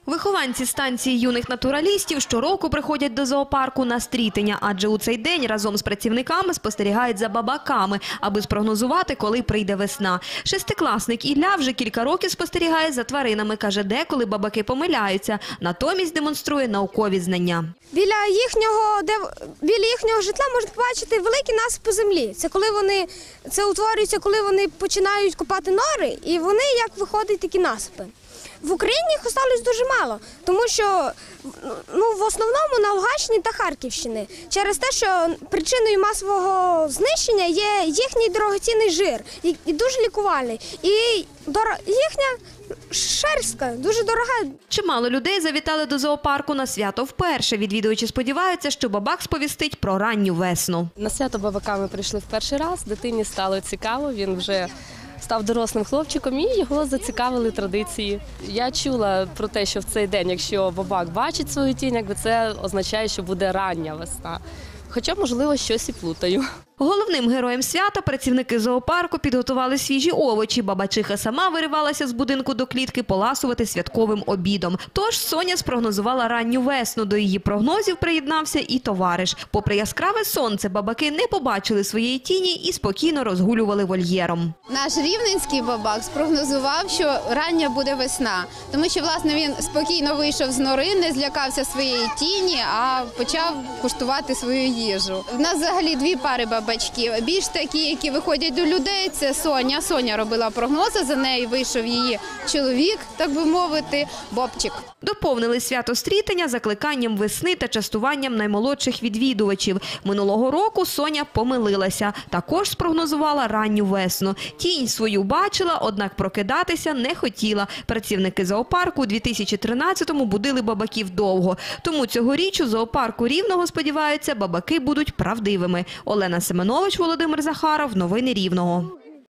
Вихованці станції юних натуралістів щороку приходять до зоопарку на стрітення, адже у цей день разом з працівниками спостерігають за бабаками, аби спрогнозувати, коли прийде весна. Шестикласник Ілля вже кілька років спостерігає за тваринами, каже, деколи бабаки помиляються, натомість демонструє наукові знання. Біля їхнього житла можна побачити великі насипи землі. Це утворюється, коли вони починають копати нори, і вони як виходять такі насипи. В Україні їх осталось дуже мало, тому що в основному на Луганщині та Харківщині. Через те, що причиною масового знищення є їхній дорогоцінний жир і дуже лікувальний. І їхня шерстка дуже дорога. Чимало людей завітали до зоопарку на свято вперше. Відвідувачі сподіваються, що бабак сповістить про ранню весну. На свято бабака ми прийшли в перший раз, дитині стало цікаво, він вже став дорослим хлопчиком і його зацікавили традиції. Я чула про те, що в цей день, якщо бабак бачить свою тінь, це означає, що буде рання весна. Хоча, можливо, щось і плутаю. Головним героєм свята працівники зоопарку підготували свіжі овочі. Бабачиха сама виривалася з будинку до клітки поласувати святковим обідом. Тож Соня спрогнозувала ранню весну. До її прогнозів приєднався і товариш. Попри яскраве сонце, бабаки не побачили своєї тіні і спокійно розгулювали вольєром. Наш рівненський бабак спрогнозував, що рання буде весна. Тому що, власне, він спокійно вийшов з нори, не злякався своєї тіні, а почав куштувати свою їжу. У нас взагалі дві пари бабаків. Більш такі, які виходять до людей, це Соня. Соня робила прогнози, за нею вийшов її чоловік, так би мовити, Бобчик. Доповнили свято стрітення закликанням весни та частуванням наймолодших відвідувачів. Минулого року Соня помилилася. Також спрогнозувала ранню весну. Тінь свою бачила, однак прокидатися не хотіла. Працівники зоопарку у 2013-му будили бабаків довго. Тому цьогоріч у зоопарку Рівного, сподіваються, бабаки будуть правдивими. Олена Семенович, Володимир Захаров. Новини Рівного.